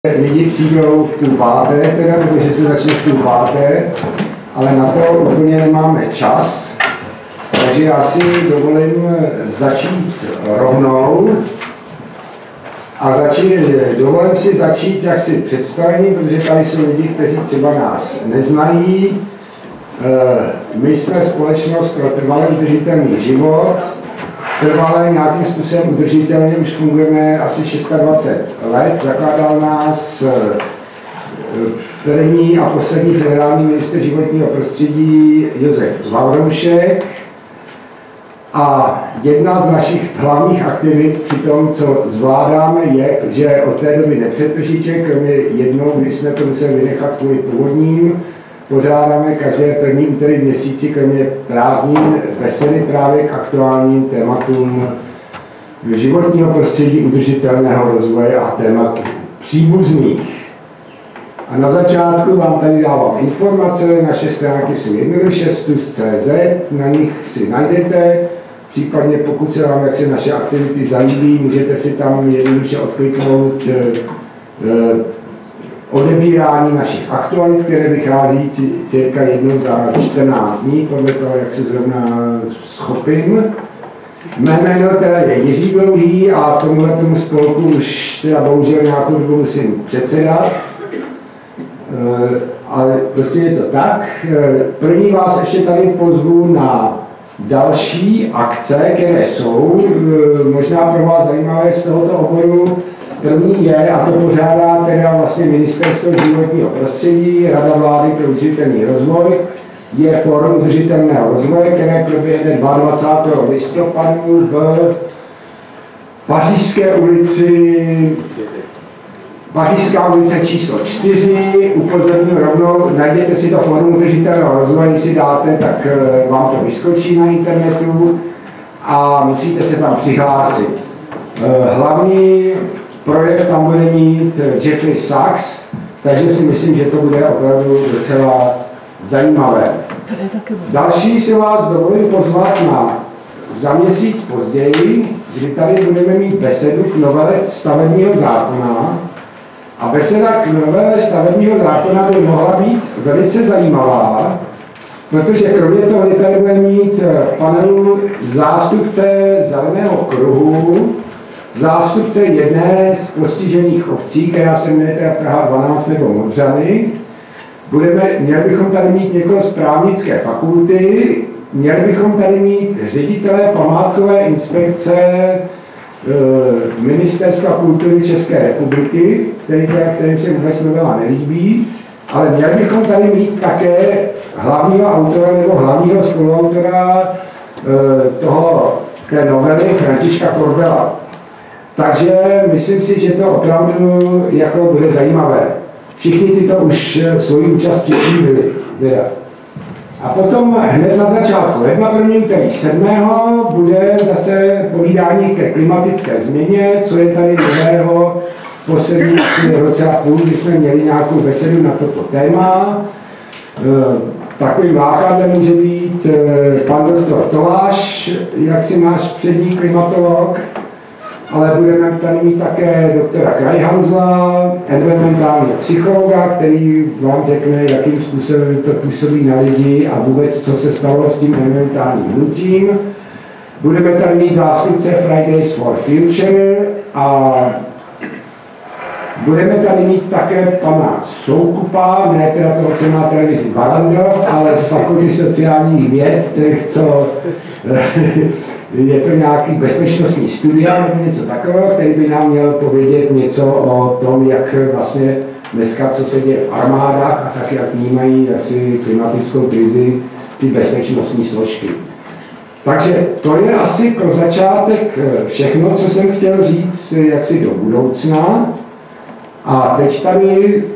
Lidi přijdou v půl páté, teda, nebo že se začne v půl páté, ale na to úplně nemáme čas, takže já si dovolím začít rovnou a dovolím si začít jaksi představením, protože tady jsou lidi, kteří třeba nás neznají. My jsme společnost pro trvalé udržitelný život. Trvalé nějakým způsobem udržitelně už fungujeme asi 26 let. Zakládal nás první a poslední federální ministr životního prostředí Josef Vavroušek. A jedna z našich hlavních aktivit při tom, co zvládáme, je, že od té doby nepřetržitě, kromě jednou, kdy jsme to museli vynechat kvůli povodním, pořádáme každé první úterý v měsíci, kromě prázdnin, besedy právě k aktuálním tématům životního prostředí, udržitelného rozvoje a témat příbuzných. A na začátku vám tady dávám informace, naše stránky jsou jednoduše stus.cz, na nich si najdete, případně pokud se vám jaksi naše aktivity zalíbí, můžete si tam jednoduše odkliknout odebírání našich aktualit, které vychází cirka jednou za 14 dní, podle toho, jak se zrovna schopím. Mé jméno teda je Jiří Dlouhý a tomu spolku už teda bohužel nějakou dobu musím předsedat. Ale prostě je to tak. První vás ještě tady pozvu na další akce, které jsou možná pro vás zajímavé z tohoto oboru. První je, a to pořádá teda vlastně Ministerstvo životního prostředí, Rada vlády pro udržitelný rozvoj, je Fórum udržitelného rozvoje, které proběhne 22. listopadu v Pařížská ulice číslo 4, upozorním rovnou, najděte si to Fórum udržitelného rozvoje, když si dáte, tak vám to vyskočí na internetu a musíte se tam přihlásit. Hlavní projev tam bude mít Jeffrey Sachs, takže si myslím, že to bude opravdu docela zajímavé. Další si vás dovolím pozvat na za měsíc později, kdy tady budeme mít besedu k novele stavebního zákona. A beseda k novele stavebního zákona by mohla být velice zajímavá, protože kromě toho, že tady bude mít v panelu zástupce Zeleného kruhu, zástupce jedné z postižených obcí, která se jmenuje teda Praha 12 nebo Modřany. Měli bychom tady mít někoho z právnické fakulty, měli bychom tady mít ředitele památkové inspekce Ministerstva kultury České republiky, kterým se vůbec novela nelíbí, ale měli bychom tady mít také hlavního autora nebo hlavního spoluautora té novely Františka Korbela. Takže myslím si, že to opravdu jako bude zajímavé. Všichni tyto už svoji účast přislíbili. A potom hned na začátku ledna, první úterý 7. bude zase povídání ke klimatické změně, co je tady nového v posledních roce a půl, kdy jsme měli nějakou besedu na toto téma. Takovým lákadlem může být pan doktor Toláš, jaksi náš přední klimatolog, ale budeme tady mít také doktora Krajhanzla, environmentálního psychologa, který vám řekne, jakým způsobem to působí na lidi a vůbec, co se stalo s tím environmentálním hnutím. Budeme tady mít zástupce Fridays for Future a budeme tady mít také pana Soukupa, ne teda toho, co má televizi Barandov, ale z Fakulty sociálních věd, je to nějaký bezpečnostní studia nebo něco takového, který by nám měl povědět něco o tom, jak vlastně dneska, co se děje v armádách a tak, jak vnímají asi klimatickou krizi ty bezpečnostní složky. Takže to je asi pro začátek všechno, co jsem chtěl říct jaksi do budoucna. A teď tady